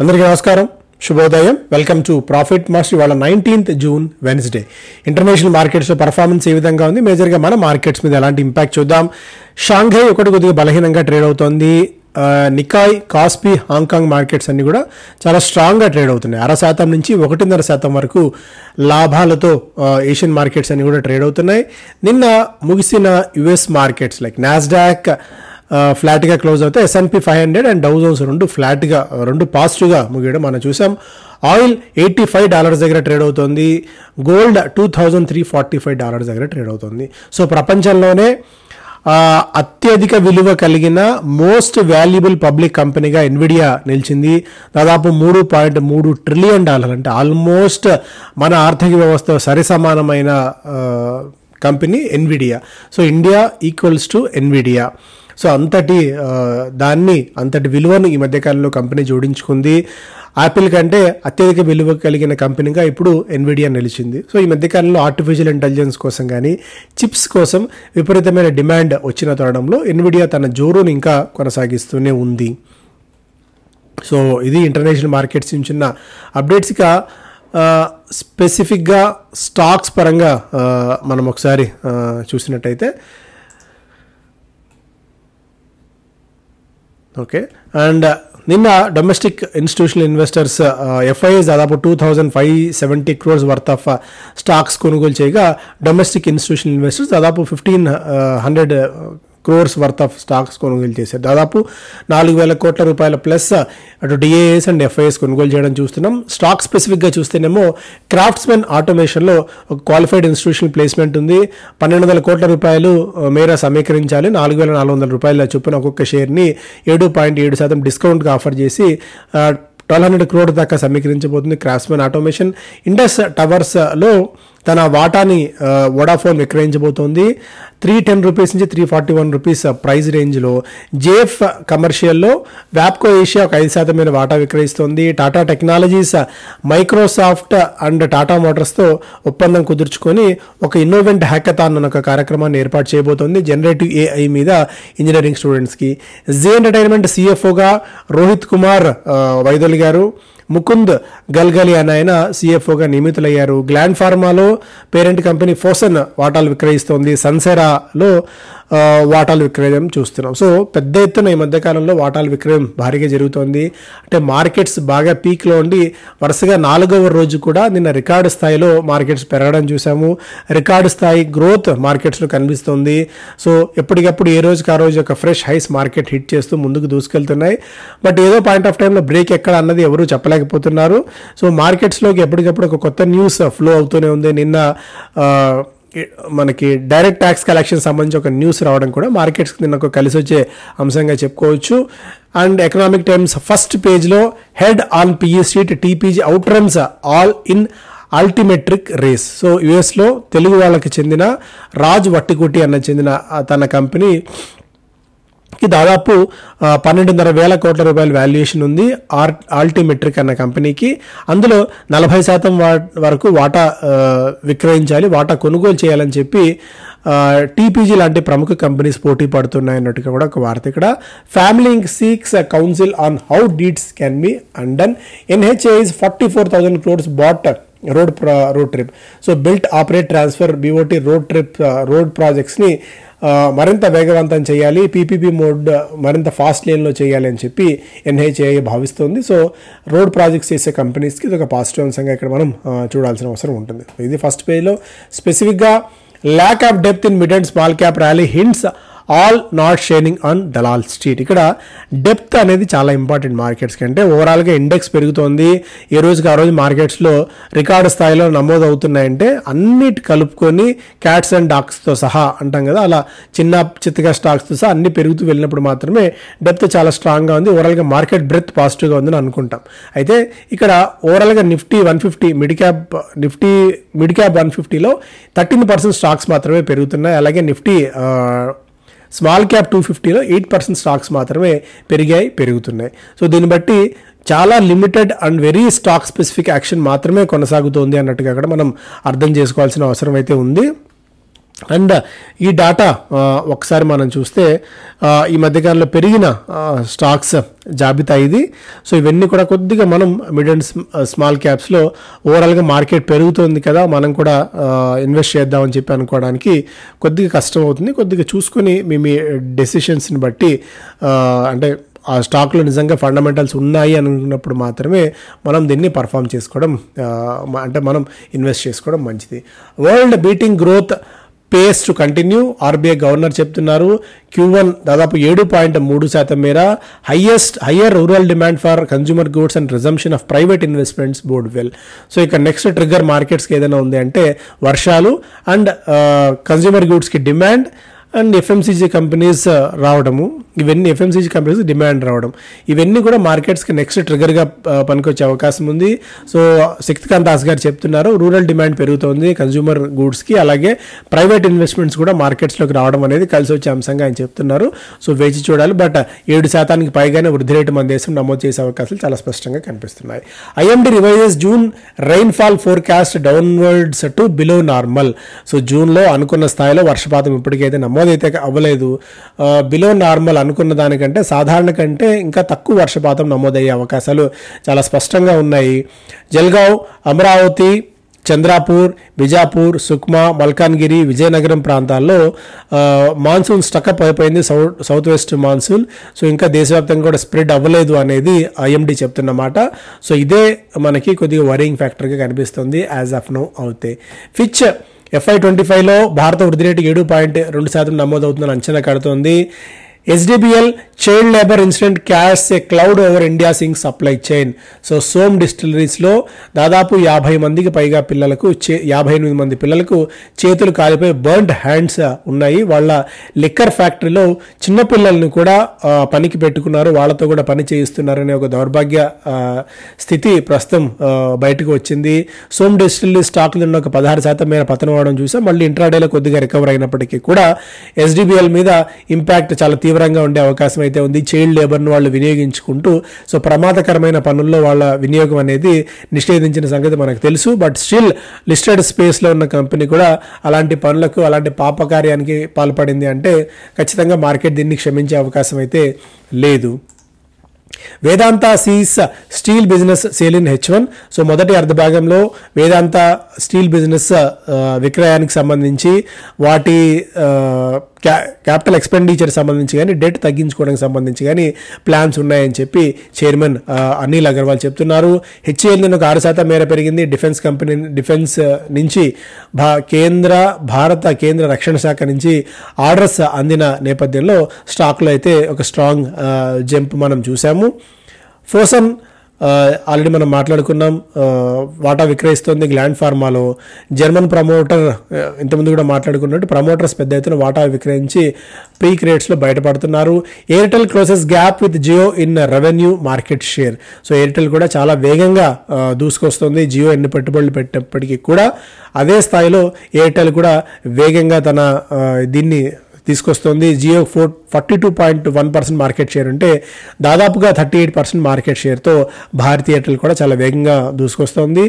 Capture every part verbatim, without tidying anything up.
అందరికీ నమస్కారం, శుభోదయం. Welcome to Profit Master. ఇవాళ నైన్టీన్త్ జూన్ వెన్స్డే. ఇంటర్నేషనల్ మార్కెట్స్లో పర్ఫార్మెన్స్ ఏ విధంగా ఉంది, మేజర్గా మన మార్కెట్స్ మీద ఎలాంటి ఇంపాక్ట్ చూద్దాం. షాంఘై ఒకటి కొద్దిగా బలహీనంగా ట్రేడ్ అవుతోంది. నికాయ్, కాస్పీ, హాంకాంగ్ మార్కెట్స్ అన్ని కూడా చాలా స్ట్రాంగ్గా ట్రేడ్ అవుతున్నాయి. అర శాతం నుంచి ఒకటిన్నర శాతం వరకు లాభాలతో ఏషియన్ మార్కెట్స్ అన్ని కూడా ట్రేడ్ అవుతున్నాయి. నిన్న ముగిసిన యుఎస్ మార్కెట్స్ లైక్ నాస్డాక్ ఫ్లాట్గా క్లోజ్ అవుతాయి. S and P five hundred and Dow Jones రెండు ఫ్లాట్గా రెండు పాజిటివ్గా ముగియడం మనం చూసాం. ఆయిల్ ఎయిటీ ఫైవ్ డాలర్స్ దగ్గర ట్రేడ్ అవుతుంది. Gold two thousand three forty five dollars దగ్గర ట్రేడ్ అవుతుంది. సో ప్రపంచంలోనే అత్యధిక విలువ కలిగిన మోస్ట్ వాల్యుబుల్ పబ్లిక్ కంపెనీగా ఎన్విడియా నిలిచింది. దాదాపు మూడు పాయింట్ మూడు ట్రిలియన్ డాలర్ అంటే ఆల్మోస్ట్ మన ఆర్థిక వ్యవస్థ సరిసమానమైన company Nvidia. So India equals to Nvidia. So అంతటి దాన్ని అంతటి విలువను ఈ మధ్యకాలంలో కంపెనీ జోడించుకుంది. యాపిల్ కంటే అత్యధిక విలువ కలిగిన కంపెనీగా ఇప్పుడు ఎన్విడియా నిలిచింది. సో ఈ మధ్యకాలంలో ఆర్టిఫిషియల్ ఇంటెలిజెన్స్ కోసం కానీ చిప్స్ కోసం విపరీతమైన డిమాండ్ వచ్చిన తరుణంలో ఎన్విడియా తన జోరును ఇంకా కొనసాగిస్తూనే ఉంది. సో ఇది ఇంటర్నేషనల్ మార్కెట్స్ నుంచి ఉన్న అప్డేట్స్. ఇక స్పెసిఫిక్గా స్టాక్స్ పరంగా మనం ఒకసారి చూసినట్టయితే ఓకే అండ్ నిన్న డొమెస్టిక్ ఇన్స్టిట్యూషనల్ ఇన్వెస్టర్స్ ఎఫ్ఐఎస్ దాదాపు two thousand five seventy crores worth of stocks కొనుగోలు చేయగా డొమెస్టిక్ ఇన్స్టిట్యూషనల్ ఇన్వెస్టర్స్ దాదాపు fifteen hundred crores worth of stocks కొనుగోలు చేశారు. దాదాపు నాలుగు వేల కోట్ల రూపాయల ప్లస్ అటు డిఏఎస్ అండ్ ఎఫ్ఐఎస్ కొనుగోలు చేయడం చూస్తున్నాం. స్టాక్ స్పెసిఫిక్గా చూస్తేనేమో క్రాఫ్ట్స్మెన్ ఆటోమేషన్లో ఒక క్వాలిఫైడ్ ఇన్స్టిట్యూషనల్ ప్లేస్మెంట్ ఉంది. పన్నెండు వందల కోట్ల రూపాయలు మేర సమీకరించాలి. నాలుగు వేల నాలుగు వందల రూపాయల చొప్పున ఒక్కొక్క షేర్ని ఏడు పాయింట్ ఏడు శాతం డిస్కౌంట్గా ఆఫర్ చేసి ట్వెల్వ్ హండ్రెడ్ క్రోడ్ దాకా సమీకరించబోతుంది క్రాఫ్ట్స్మెన్ ఆటోమేషన్. ఇండస్ టవర్స్లో తన వాటాని వోడాఫోన్ విక్రయించబోతోంది. త్రీ టెన్ రూపీస్ నుంచి three forty one rupees price రేంజ్లో. జేఎఫ్ కమర్షియల్లో వ్యాప్కో ఏషియా ఒక ఐదు శాతం మీద వాటా విక్రయిస్తోంది. Tata technologies Microsoft and Tata మోటార్స్తో ఒప్పందం కుదుర్చుకొని ఒక ఇన్నోవెంట్ హ్యాకథాన్ అన్న ఒక కార్యక్రమాన్ని ఏర్పాటు చేయబోతోంది జనరేటివ్ ఏఐ మీద ఇంజనీరింగ్ స్టూడెంట్స్కి. జీ ఎంటర్టైన్మెంట్ సిఎఫ్ఓగా రోహిత్ కుమార్ వైదొలి గారు, ముకుంద్ గల్గలి అని ఆయన సిఎఫ్ఓగా నియమితులయ్యారు. గ్లాండ్ ఫార్మాలో పేరెంట్ కంపెనీ ఫోసన్ వాటాలు విక్రయిస్తోంది. సన్సెరాలో వాటాలు విక్రయం చూస్తున్నాం. సో పెద్ద ఎత్తున ఈ మధ్యకాలంలో వాటాల విక్రయం భారీగా జరుగుతోంది. అంటే మార్కెట్స్ బాగా పీక్లో ఉండి వరుసగా నాలుగవ రోజు కూడా నిన్న రికార్డు స్థాయిలో మార్కెట్స్ పెరగడం చూసాము. రికార్డు స్థాయి గ్రోత్ మార్కెట్స్లో కనిపిస్తుంది. సో ఎప్పటికప్పుడు ఏ రోజుకి ఆ రోజు ఒక ఫ్రెష్ హైస్ మార్కెట్ హిట్ చేస్తూ ముందుకు దూసుకెళ్తున్నాయి. బట్ ఏదో పాయింట్ ఆఫ్ టైంలో బ్రేక్ ఎక్కడ అన్నది ఎవరు చెప్పలేకపోతున్నారు. సో మార్కెట్స్లోకి ఎప్పటికప్పుడు ఒక కొత్త న్యూస్ ఫ్లో అవుతూనే ఉంది. నిన్న మనకి డైరెక్ట్ ట్యాక్స్ కలెక్షన్ సంబంధించి ఒక న్యూస్ రావడం కూడా మార్కెట్స్కి నిన్న ఒక కలిసి వచ్చే అంశంగా చెప్పుకోవచ్చు. అండ్ ఎకనామిక్ టైమ్స్ ఫస్ట్ పేజ్లో head on PE street TPG out runs all in Altimetrik race. So యుఎస్లో తెలుగు వాళ్ళకి చెందిన రాజ్ వట్టికుటి అన్న చెందిన తన కంపెనీ కి దాదాపు పన్నెండున్నర వేల కోట్ల రూపాయల వాల్యుయేషన్ ఉంది ఆర్ ఆల్టిమెట్రిక్ అన్న కంపెనీకి. అందులో నలభై శాతం వరకు వాటా విక్రయించాలి, వాటా కొనుగోలు చేయాలని చెప్పి టీపీజీ లాంటి ప్రముఖ కంపెనీస్ పోటీ పడుతున్నాయన్నట్టుగా కూడా ఒక వార్త. ఇక్కడ family seeks council on how deeds can be undone. NHA is forty four thousand crores BOT road road trip. So built operate transfer BOT road trip road ప్రాజెక్ట్స్ని మరింత వేగవంతం చేయాలి, పీపీపీ మోడ్ మరింత ఫాస్ట్ లేన్లో చేయాలి అని చెప్పి ఎన్హెచ్ఏఐ భావిస్తుంది. సో రోడ్ ప్రాజెక్ట్స్ చేసే కంపెనీస్కి ఇది ఒక పాజిటివ్ అంశంగా ఇక్కడ మనం చూడాల్సిన అవసరం ఉంటుంది. ఇది ఫస్ట్ పేజ్లో స్పెసిఫిక్గా lack of depth in mid and small cap rally hints all not shining on Dalal Street. ఇక్కడ డెప్త్ అనేది చాలా ఇంపార్టెంట్ మార్కెట్స్ కంటే. ఓవరాల్గా ఇండెక్స్ పెరుగుతోంది. ఏ రోజుకి ఆ రోజు మార్కెట్స్లో రికార్డు స్థాయిలో నమోదు అవుతున్నాయంటే అన్నిటి కలుపుకొని క్యాట్స్ అండ్ డాగ్స్తో సహా అంటాం కదా, అలా చిన్న చిత్తగా స్టాక్స్తో సహా అన్ని పెరుగుతూ వెళ్ళినప్పుడు మాత్రమే డెప్త్ చాలా స్ట్రాంగ్గా ఉంది. ఓవరాల్గా మార్కెట్ బ్రెత్ పాజిటివ్గా ఉందని అనుకుంటాం. అయితే ఇక్కడ ఓవరాల్గా Nifty one fifty mid cap Nifty mid cap one ఫిఫ్టీలో థర్టీన్ పర్సెంట్ స్టాక్స్ మాత్రమే పెరుగుతున్నాయి. అలాగే నిఫ్టీ స్మాల్ క్యాప్ టూ ఫిఫ్టీలో ఎయిట్ పర్సెంట్ స్టాక్స్ మాత్రమే పెరిగాయి పెరుగుతున్నాయి. సో దీన్ని బట్టి చాలా limited and very stock specific action మాత్రమే కొనసాగుతోంది అన్నట్టుగా అక్కడ మనం అర్థం చేసుకోవాల్సిన అవసరం అయితే ఉంది. అండ్ ఈ డాటా ఒకసారి మనం చూస్తే ఈ మధ్యకాలంలో పెరిగిన స్టాక్స్ జాబితా ఇది. సో ఇవన్నీ కూడా కొద్దిగా మనం మిడ్ అండ్ స్మాల్ క్యాప్స్లో ఓవరాల్గా మార్కెట్ పెరుగుతుంది కదా, మనం కూడా ఇన్వెస్ట్ చేద్దామని చెప్పి అనుకోవడానికి కొద్దిగా కష్టం అవుతుంది. కొద్దిగా చూసుకొని మీ మీ డెసిషన్స్ని బట్టి అంటే ఆ స్టాక్లో నిజంగా ఫండమెంటల్స్ ఉన్నాయి అనుకున్నప్పుడు మాత్రమే మనం దీన్ని పర్ఫామ్ చేసుకోవడం అంటే మనం ఇన్వెస్ట్ చేసుకోవడం మంచిది. World beating growth pace to continue RBI governor చెప్తున్నారు. క్యూ వన్ దాదాపు ఏడు పాయింట్ మూడు శాతం మేర highest higher rural demand for consumer goods and resumption of private investments bode well. So ఇక నెక్స్ట్ ట్రిగ్గర్ మార్కెట్స్కి ఏదైనా ఉంది అంటే వర్షాలు అండ్ కన్జ్యూమర్ గూడ్స్కి డిమాండ్ అండ్ ఎఫ్ఎంసీజీ కంపెనీస్ రావడము, ఇవన్నీ ఎఫ్ఎంసీజీ కంపెనీస్ డిమాండ్ రావడం, ఇవన్నీ కూడా మార్కెట్స్కి నెక్స్ట్ ట్రిగర్గా పనికొచ్చే అవకాశం ఉంది. సో శక్తికాంత్ దాస్ గారు చెప్తున్నారు రూరల్ డిమాండ్ పెరుగుతోంది కన్జ్యూమర్ గూడ్స్కి, అలాగే ప్రైవేట్ ఇన్వెస్ట్మెంట్స్ కూడా మార్కెట్స్లోకి రావడం అనేది కలిసి వచ్చే అంశంగా ఆయన చెప్తున్నారు. సో వేచి చూడాలి. బట్ ఏడు శాతానికి పైగానే వృద్ధి రేటు మన దేశం నమోదు చేసే అవకాశాలు చాలా స్పష్టంగా కనిపిస్తున్నాయి. IMD revises June rainfall forecast downwards to below normal. So జూన్లో అనుకున్న స్థాయిలో వర్షపాతం ఇప్పటికైతే నమోదు అయితే అవ్వలేదు. బిలో నార్మల్ అనుకున్న దానికంటే సాధారణ కంటే ఇంకా తక్కువ వర్షపాతం నమోదయ్యే అవకాశాలు చాలా స్పష్టంగా ఉన్నాయి. జల్గావ్, అమరావతి, చంద్రాపూర్, బిజాపూర్, సుక్మా, మల్కాన్గిరి, విజయనగరం ప్రాంతాల్లో మాన్సూన్ స్టకప్ అయిపోయింది, south south west monsoon. So ఇంకా దేశవ్యాప్తంగా కూడా స్ప్రెడ్ అవ్వలేదు అనేది ఐఎండీ చెప్తున్నమాట. సో ఇదే మనకి కొద్దిగా వరింగ్ ఫ్యాక్టర్గా కనిపిస్తుంది యాజ్ ఆఫ్ నో అవుతే. ఫిచ్ ఎఫ్ఐ ట్వంటీ ఫైవ్లో భారత వృద్ధి రేటు ఏడు పాయింట్ రెండు శాతం నమోదవుతుందని అంచనా కడుతోంది. SDBL child labour incident casts a cloud over India sing supply chain. So Som డిస్టిలరీస్లో దాదాపు యాభై మందికి పైగా పిల్లలకు చే యాభై ఎనిమిది మంది పిల్లలకు చేతులు కాలిపోయి బర్న్డ్ హ్యాండ్స్ ఉన్నాయి. వాళ్ళ లిక్కర్ ఫ్యాక్టరీలో చిన్నపిల్లల్ని కూడా పనికి పెట్టుకున్నారు, వాళ్ళతో కూడా పని చేయిస్తున్నారనే ఒక దౌర్భాగ్య స్థితి ప్రస్తుతం బయటకు వచ్చింది. సోమ్ డిస్టిలరీ స్టాక్లు ఉన్న ఒక పదహారు శాతం మేర పతనం అవడం చూసాం. మళ్ళీ ఇంట్రాడేలో కొద్దిగా రికవర్ అయినప్పటికీ కూడా ఎస్డిబిఎల్ మీద ఇంపాక్ట్ చాలా తీవ్రంగా ఉండే అవకాశం అయితే ఉంది. చైల్డ్ లేబర్ను వాళ్ళు వినియోగించుకుంటూ సో ప్రమాదకరమైన పనుల్లో వాళ్ళ వినియోగం అనేది నిషేధించిన సంగతి మనకు తెలుసు. బట్ స్టిల్ లిస్టెడ్ స్పేస్లో ఉన్న కంపెనీ కూడా అలాంటి పనులకు అలాంటి పాపకార్యానికి పాల్పడింది అంటే ఖచ్చితంగా మార్కెట్ దీన్ని క్షమించే అవకాశం అయితే లేదు. Vedanta sees steel business sale in H one. So మొదటి అర్ధ భాగంలో వేదాంత స్టీల్ బిజినెస్ విక్రయానికి సంబంధించి వాటి క్యా క్యాపిటల్ ఎక్స్పెండిచర్ సంబంధించి కానీ డెట్ తగ్గించుకోవడానికి సంబంధించి కానీ ప్లాన్స్ ఉన్నాయని చెప్పి చైర్మన్ అనిల్ అగర్వాల్ చెప్తున్నారు. హెచ్ఏఎల్ నేను ఒక ఆరు శాతం మేర పెరిగింది. డిఫెన్స్ కంపెనీ డిఫెన్స్ నుంచి భా కేంద్ర భారత కేంద్ర రక్షణ శాఖ నుంచి ఆర్డర్స్ అందిన నేపథ్యంలో స్టాక్లో అయితే ఒక స్ట్రాంగ్ జంప్ మనం చూసాము. ఫోసన్ ఆల్రెడీ మనం మాట్లాడుకున్నాం, వాటా విక్రయిస్తోంది గ్లాండ్ ఫార్మాలో. జర్మన్ ప్రమోటర్ ఇంతకుముందు కూడా మాట్లాడుకున్నట్టు ప్రమోటర్స్ పెద్ద ఎత్తున వాటా విక్రయించి ప్రీ క్రేట్స్లో బయటపడుతున్నారు. Airtel closes gap with Jio in revenue market share. So Airtel కూడా చాలా వేగంగా దూసుకొస్తుంది. జియో ఎన్ని పెట్టుబడులు పెట్టినప్పటికీ కూడా అదే స్థాయిలో ఎయిర్టెల్ కూడా వేగంగా తన దీన్ని తీసుకొస్తుంది. Jio four forty two point one percent market share ఉంటే దాదాపుగా థర్టీ ఎయిట్ పర్సెంట్ మార్కెట్ షేర్తో భారతీ ఎయిర్టెల్ కూడా చాలా వేగంగా దూసుకొస్తుంది.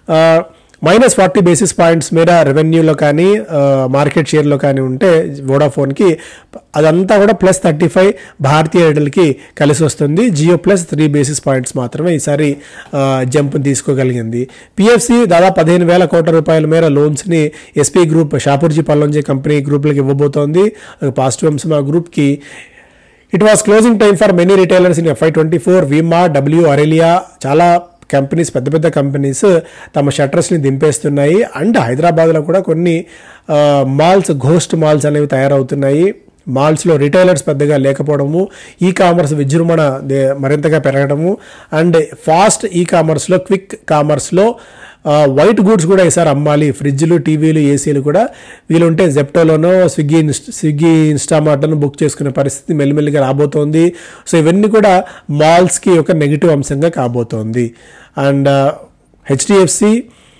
మైనస్ ఫార్టీ బేసిస్ పాయింట్స్ మీద రెవెన్యూలో కానీ మార్కెట్ షేర్లో కానీ ఉంటే వోడాఫోన్కి అదంతా కూడా ప్లస్ థర్టీ ఫైవ్ భారతీ ఎయిర్టెల్కి కలిసి వస్తుంది. Jio plus three basis points మాత్రమే ఈసారి జంప్ తీసుకోగలిగింది. పిఎఫ్సి దాదాపు పదిహేను వేల కోట్ల రూపాయల మేర లోన్స్ని SP group Shapoorji Pallonji company గ్రూప్లకు ఇవ్వబోతోంది. పాజిటివ్ అంశం ఆ గ్రూప్కి. It was closing time for many retailers in FY twenty four. విమా, డబ్ల్యూ, అరెలియా చాలా కంపెనీస్ పెద్ద పెద్ద కంపెనీస్ తమ షట్టర్స్ని దింపేస్తున్నాయి. అండ్ హైదరాబాద్లో కూడా కొన్ని మాల్స్ ఘోస్ట్ మాల్స్ అనేవి తయారవుతున్నాయి. మాల్స్లో రిటైలర్స్ పెద్దగా లేకపోవడము, ఈ కామర్స్ విజృంభణ మరింతగా పెరగడము అండ్ ఫాస్ట్ ఈ కామర్స్లో క్విక్ కామర్స్లో వైట్ గూడ్స్ కూడా ఈసారి అమ్మాలి. ఫ్రిడ్జ్లు, టీవీలు, ఏసీలు కూడా వీలుంటే జెప్టోలోనో స్విగ్గీ స్విగ్గీ ఇన్స్టామార్ట్లను బుక్ చేసుకునే పరిస్థితి మెల్లిమెల్లిగా రాబోతోంది. సో ఇవన్నీ కూడా మాల్స్కి ఒక నెగిటివ్ అంశంగా కాబోతోంది. And HDFC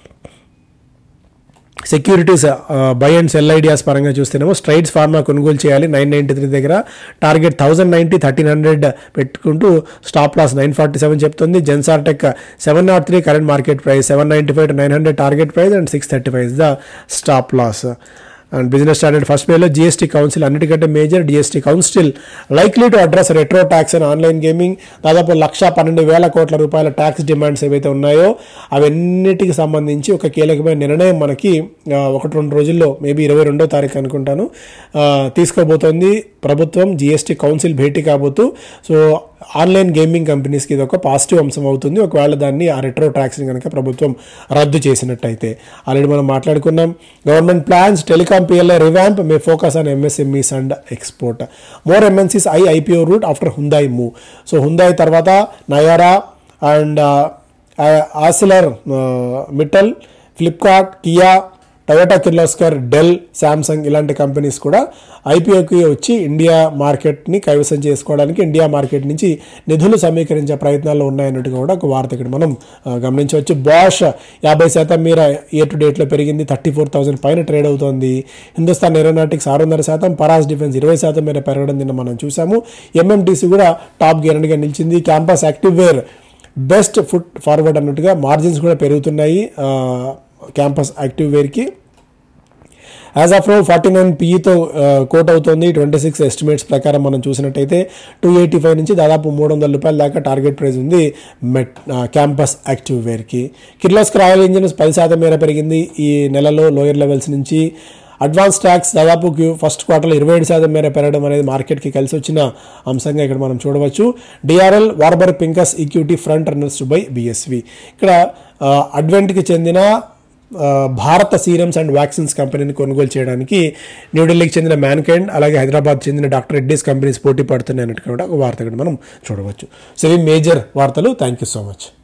securities buy and sell ideas పరంగా చూస్తేనేమో స్ట్రైడ్స్ ఫార్మా కొనుగోలు చేయాలి నైన్ నైంటీ త్రీ దగ్గర. Target thousand ninety thirteen hundred పెట్టుకుంటూ stop loss nine forty seven చెప్తుంది. Zensar Tech seven naught three current market price, seven ninety five to nine hundred target price and six thirty five is the stop loss. And Business Standard first పేజ్లో GST council అన్నిటికంటే major GST council likely to address retro tax and online gaming. దాదాపు లక్ష పన్నెండు వేల కోట్ల రూపాయల tax demands ఏవైతే ఉన్నాయో అవన్నిటికి సంబంధించి ఒక కీలకమైన నిర్ణయం మనకి ఒకటి రెండు రోజుల్లో మేబీ ఇరవై రెండో తారీఖు అనుకుంటాను తీసుకోబోతోంది ప్రభుత్వం. జిఎస్టీ కౌన్సిల్ భేటీ కాబోతూ సో ఆన్లైన్ గేమింగ్ కంపెనీస్కి ఇది ఒక పాజిటివ్ అంశం అవుతుంది ఒకవేళ దాన్ని ఆ రెట్రో ట్యాక్స్ని కనుక ప్రభుత్వం రద్దు చేసినట్టయితే. ఆల్రెడీ మనం మాట్లాడుకున్నాం. Government plans telecom PLI revamp may focus on MSMEs and export. More MNCs eye IPO route after Hyundai move. So Hyundai తర్వాత Nayara and Arcelor Mittal, Flipkart, Kia, Toyota Kirloskar, Dell, Samsung ఇలాంటి కంపెనీస్ కూడా ఐపీఓకి వచ్చి ఇండియా మార్కెట్ని కైవసం చేసుకోవడానికి ఇండియా మార్కెట్ నుంచి నిధులు సమీకరించే ప్రయత్నాల్లో ఉన్నాయన్నట్టుగా కూడా ఒక వార్త ఇక్కడ మనం గమనించవచ్చు. బాష్ యాభై శాతం మేర ఇయర్ టు డేట్లో పెరిగింది, థర్టీ ఫోర్ థౌసండ్ పైన ట్రేడ్ అవుతోంది. హిందుస్థాన్ ఏరోనాటిక్స్ ఆరున్నర శాతం, పరాస్ డిఫెన్స్ ఇరవై శాతం మేర పెరగడం నిన్న మనం చూసాము. ఎంఎంటీసీ కూడా టాప్ గేరన్గా నిలిచింది. Campus Activewear best foot forward అన్నట్టుగా మార్జిన్స్ కూడా పెరుగుతున్నాయి క్యాంపస్ యాక్టివ్ వేర్కి. As of now forty nine పీఈతో కోట్ అవుతుంది. ట్వంటీ సిక్స్ ఎస్టిమేట్స్ ప్రకారం మనం చూసినట్టయితే టూ ఎయిటీ ఫైవ్ నుంచి దాదాపు మూడు వందల రూపాయల దాకా టార్గెట్ ప్రైస్ ఉంది మెట్ క్యాంపస్ యాక్టివ్ వేర్కి. కిర్లోస్కర్ ఆయిల్ ఇంజిన్స్ పది శాతం మేర పెరిగింది ఈ నెలలో లోయర్ లెవెల్స్ నుంచి. అడ్వాన్స్ ట్యాక్స్ దాదాపు ఫస్ట్ క్వార్టర్లో ఇరవై ఏడు శాతం మేర పెరగడం అనేది మార్కెట్కి కలిసి వచ్చిన అంశంగా ఇక్కడ మనం చూడవచ్చు. DRL, Warburg Pincus equity front runners buy BSV. ఇక్కడ అడ్వెంట్కి చెందిన భారత సీరమ్స్ అండ్ వ్యాక్సిన్స్ కంపెనీని కొనుగోలు చేయడానికి న్యూఢిల్లీకి చెందిన మ్యాన్కైండ్ అలాగే హైదరాబాద్ చెందిన డాక్టర్ రెడ్డీస్ కంపెనీస్ పోటీ పడుతున్నాయి అన్నట్టు కూడా ఒక వార్త మనం చూడవచ్చు. సో ఇవి మేజర్ వార్తలు. Thank you so much.